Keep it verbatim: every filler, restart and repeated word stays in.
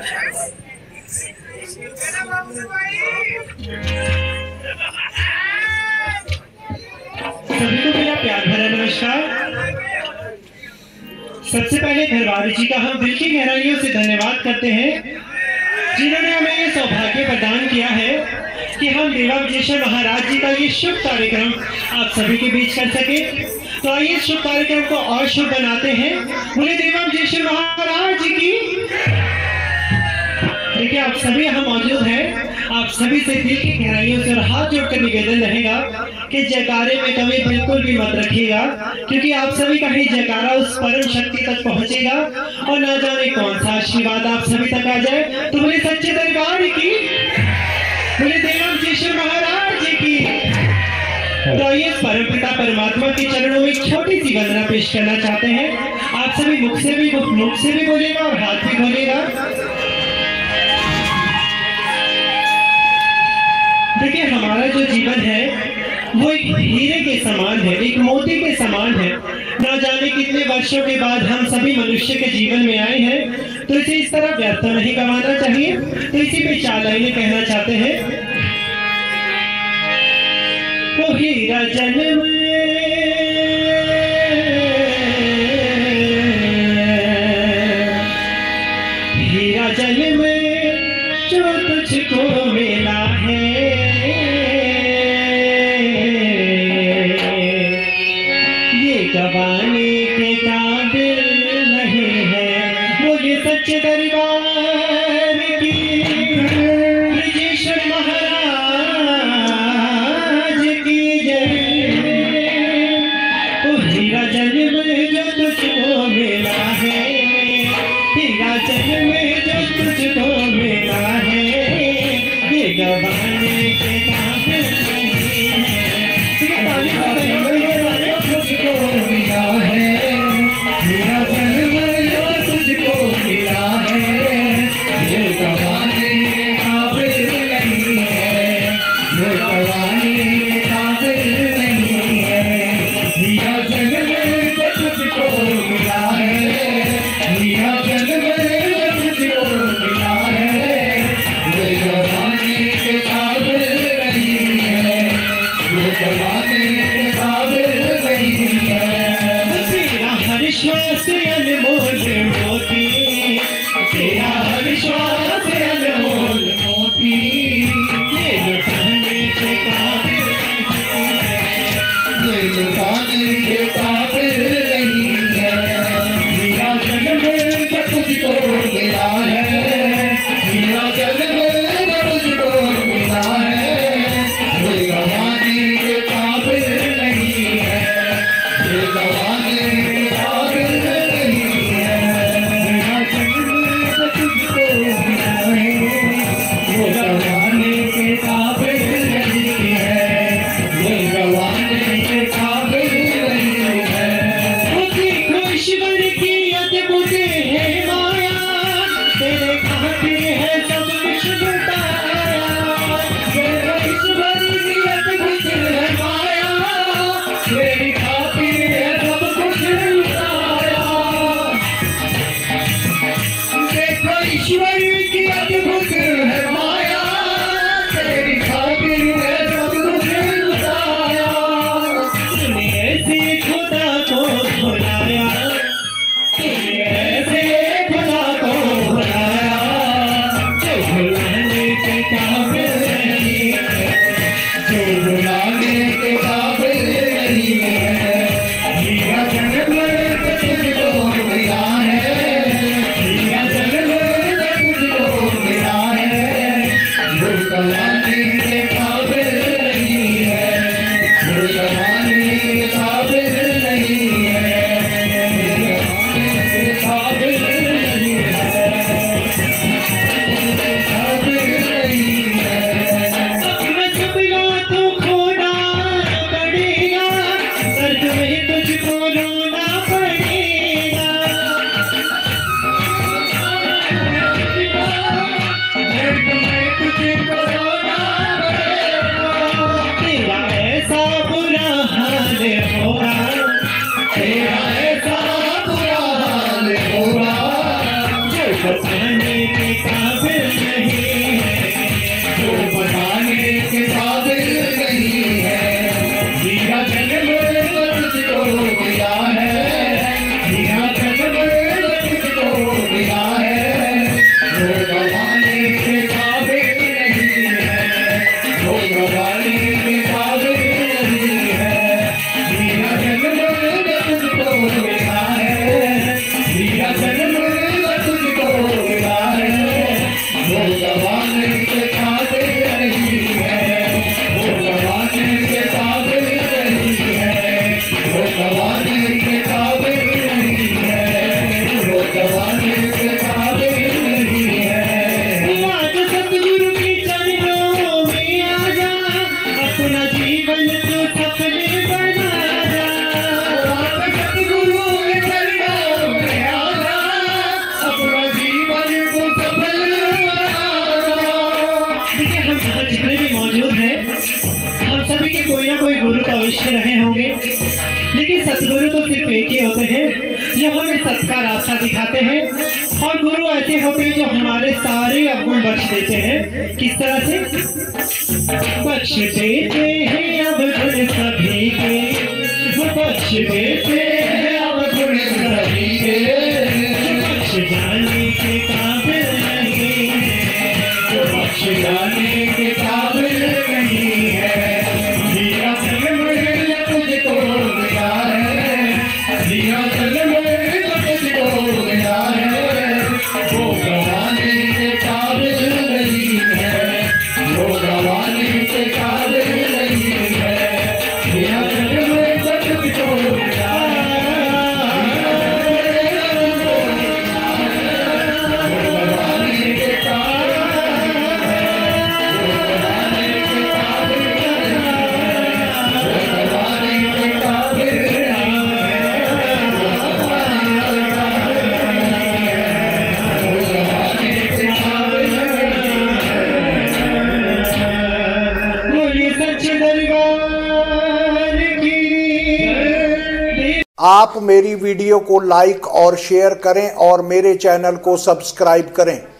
सभी को मेरा प्यार भरा नमस्कार। सबसे पहले घरवाली जी का हम दिल की गहराइयों से धन्यवाद करते हैं जिन्होंने हमें ये सौभाग्य प्रदान किया है कि हम देवा विजयेश्वर महाराज जी का ये शुभ कार्यक्रम आप सभी के बीच कर सके। तो आइए इस शुभ कार्यक्रम को और शुभ बनाते हैं। बोले देवा विजयेश्वर महाराज की। देखिए आप सभी यहाँ मौजूद हैं। आप सभी से दिल की गहराइयों से और हाथ जोड़कर निवेदन रहेगा कि जयकारे में कमी बिल्कुल भी मत रखिएगा, क्योंकि आप सभी का ही जयकारा उस परम शक्ति तक पहुंचेगा और ना जाने कौन सा आशीर्वाद आप सभी तक आ जाए। तो बोले सच्चे दरबार की, बोले देवा विजयेश्वर महाराज की। तो आइए परमपिता परमात्मा के चरणों में एक छोटी सी वंदना पेश करना चाहते हैं। आप सभी मुख से भी मुख से भी बोलेगा और हाथ भी खोलेगा। देखिए हमारा जो जीवन है वो एक हीरे के समान है, एक मोती के समान है। ना जाने कितने वर्षों के बाद हम सभी मनुष्य के जीवन में आए हैं, तो इसे इस तरह व्यर्थ नहीं गंवाना चाहिए। तो इसी पे चार लाइनें कहना चाहते हैं। वो हीरा जन्म हीरा जन्म जो तुझको मिला है, गवाने के काबिल नहीं है। मुझे सच्चे दरबार की विजयेश्वर महाराज की जय। वो हीरा जन्म जो तुझको मिला है, हीरा जन्म जो तुझको मिला है, ये गवाने के काबिल नहीं है। तुझको मिला है, हीरा जन्म जो तुझको मिला है, ये गवाने के काबिल नहीं है, ये गवाने के काबिल नहीं है। हीरा जन्म जो तुझको मिला है, हीरा जन्म जो तुझको मिला है, ये गवाने के काबिल नहीं है, ये गवाने के काबिल विश्वास अनमोल मोती, तेरा विश्वास अनमोल मोती, ये लुटाने के काबिल नहीं है, ये लुटाने के काबिल नहीं है। हीरा जन्म जो तुझको मिला है, हीरा जन्म जो तुझको मिला है, ये गवाने के काबिल नहीं है, ये गवाने मिला है। सोच रहे होंगे, लेकिन सतगुरु तो सिर्फ एक ही होते हैं जो हमें सच का रास्ता दिखाते हैं। और गुरु ऐसे होते हैं जो हमारे सारे अवगुण बख्श देते हैं। किस तरह से बख्श देते हैं अवगुण सभी के, वो बख्श देते हैं अवगुण सभी के, बख्श जाने के काबिल नहीं है, जो बख्श जाने के काबिल नहीं है। दिया चल मेरे तुझको मिला है, दिया चल मेरे तुझको मिला है, वो गवाने के काबिल नहीं है, वो गवाने के काबिल नहीं है। दिया चल मेरे तुझको मिला है, वो गवाने के काबिल आप मेरी वीडियो को लाइक और शेयर करें और मेरे चैनल को सब्सक्राइब करें।